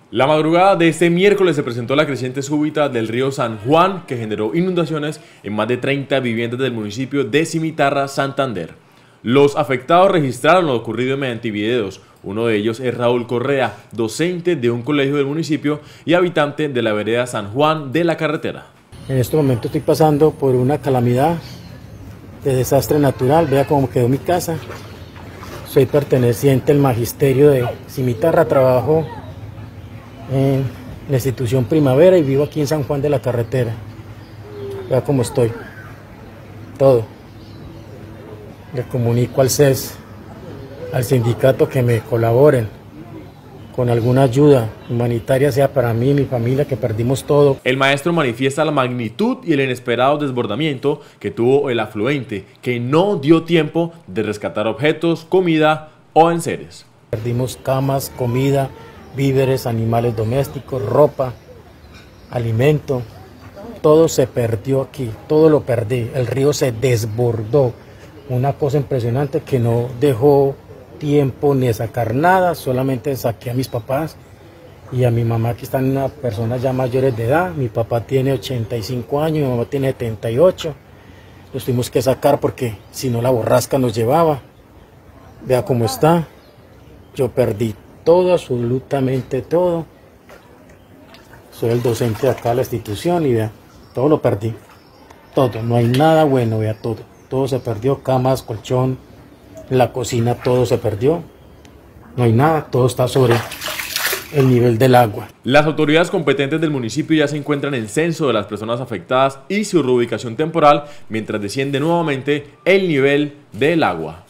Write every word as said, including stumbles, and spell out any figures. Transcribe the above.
La madrugada de este miércoles se presentó la creciente súbita del río San Juan, que generó inundaciones en más de treinta viviendas del municipio de Cimitarra, Santander. Los afectados registraron lo ocurrido mediante videos. Uno de ellos es Raúl Correa, docente de un colegio del municipio y habitante de la vereda San Juan de la Carretera. En este momento estoy pasando por una calamidad de desastre natural. Vea cómo quedó mi casa. Soy perteneciente al magisterio de Cimitarra, trabajo en la institución Primavera y vivo aquí en San Juan de la Carretera. Vea cómo estoy. Todo. Le comunico al C E S, al sindicato, que me colaboren con alguna ayuda humanitaria, sea para mí y mi familia, que perdimos todo. El maestro manifiesta la magnitud y el inesperado desbordamiento que tuvo el afluente, que no dio tiempo de rescatar objetos, comida o enseres. Perdimos camas, comida, víveres, animales domésticos, ropa, alimento. Todo se perdió aquí, todo lo perdí. El río se desbordó. Una cosa impresionante que no dejó tiempo ni de sacar nada, solamente saqué a mis papás y a mi mamá, que están unas personas ya mayores de edad. Mi papá tiene ochenta y cinco años, mi mamá tiene setenta y ocho. Los tuvimos que sacar porque si no la borrasca nos llevaba. Vea cómo está. Yo perdí todo, absolutamente todo. Soy el docente de acá de la institución y vea, todo lo perdí. Todo, no hay nada bueno, vea todo. Todo se perdió, camas, colchón, la cocina, todo se perdió. No hay nada, todo está sobre el nivel del agua. Las autoridades competentes del municipio ya se encuentran en censo de las personas afectadas y su reubicación temporal mientras desciende nuevamente el nivel del agua.